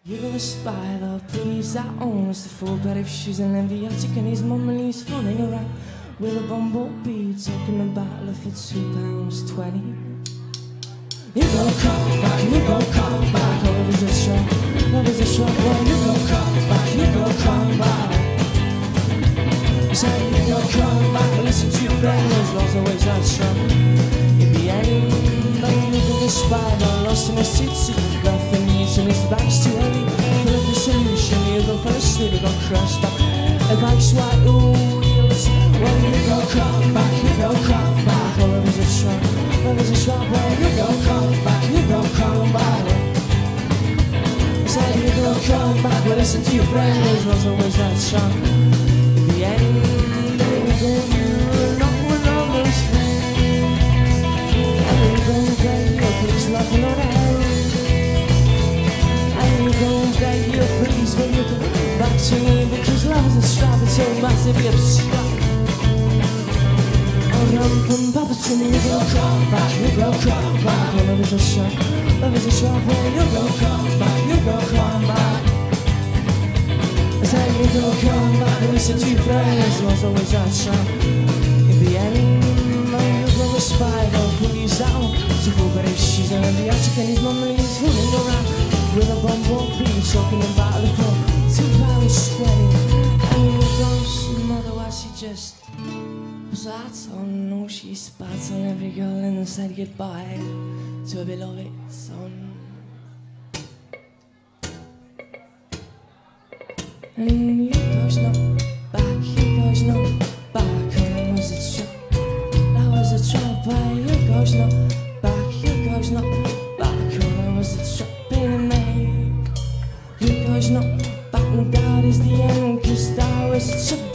You're the spy, the police that owns the full pair of shoes and enviatic, and his mum leaves fooling around with a bumblebee talking about love for £2.20. Hugo, come back, Hugo, come back. Love is a trap, love is a trap. Well, Hugo, come back, Hugo, come back. I said, Hugo, come back. Listen to your friends, love's always that trap. In the end, Hugo the spy, got lost in a city. Nothing needs and his bag's too heavy. Full of the solution, Hugo fell asleep, got crushed up. A bike's white wheels. Well, Hugo, come back, Hugo, come back. Oh, love is a trap, love is a trap. Well, Hugo, come back, Hugo, come back. I said, Hugo, come back. Well, listen to your friends, love's always that trap. In the end, Hugo, you're not one of those friends. And Hugo, baby, please love me not out. And Hugo, baby, please will you come back to me, because love is a strap, it's so massively abstract. Oh, rum papa to me, Hugo, come back, Hugo, come back. Oh, love is a strap, love is a strap. Oh, Hugo, come back, Hugo, come back. I said, Hugo, come back. Listen to your friends, love's always that trap. In the end, my Hugo was spy, the police out. So full but if she's an enviatic, and his mum leaves fooling around with a bumblebee talking about the phone. £2.20. And Hugo's mother, why she just was that on? No, she spat on every girl and then said goodbye to her beloved son. And Hugo's not back, Hugo's not back. Oh, that was a trap, that was a trap. Hugo's not back, Hugo's not back. Oh, that was a trap in me. Hugo's not back, and that is the end, 'cause that was a trap.